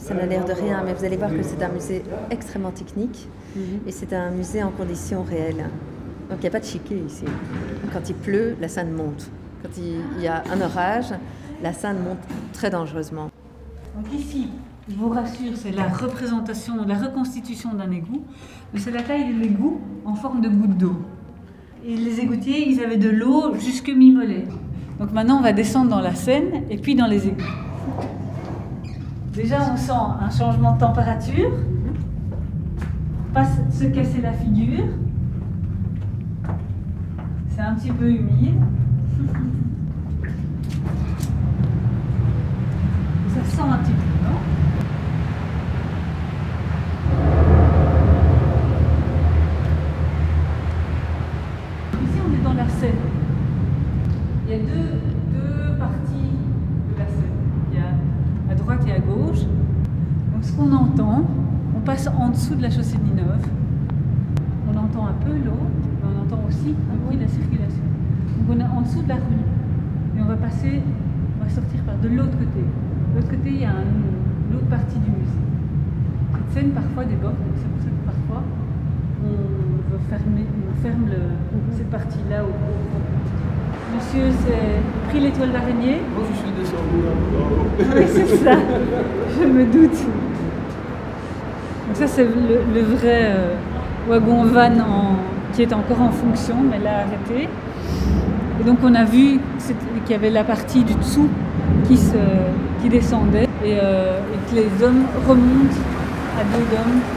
Ça n'a l'air de rien, mais vous allez voir que c'est un musée extrêmement technique et c'est un musée en conditions réelles. Donc il n'y a pas de chiquet ici. Quand il pleut, la Seine monte. Quand il y a un orage, la Seine monte très dangereusement. Donc ici, je vous rassure, c'est la représentation, la reconstitution d'un égout, mais c'est la taille de l'égout en forme de goutte d'eau. Et les égoutiers, ils avaient de l'eau jusque mi-mollet. Donc maintenant, on va descendre dans la Seine et puis dans les égouts. Déjà, on sent un changement de température, pas se casser la figure. C'est un petit peu humide. Ça sent un petit peu, non? Ici, on est dans la Seine. Il y a deux parties de la Seine. Il y a à droite et à gauche. Donc, ce qu'on entend, on passe en dessous de la chaussée de Ninove. On entend un peu l'eau, mais on entend aussi le bruit de la circulation. Donc, on est en dessous de la rue. Et on va sortir par de l'autre côté. De l'autre côté, il y a l'autre partie du musée. Cette scène parfois déborde, c'est pour ça que parfois on ferme cette partie-là au fond. Monsieur s'est pris l'étoile d'araignée. Moi je suis descendu là. Oui, c'est ça, je me doute. Donc ça c'est le vrai wagon van qui est encore en fonction, mais là arrêté. Et donc on a vu qu'il y avait la partie du dessous qui descendait et que les hommes remontent à dos d'hommes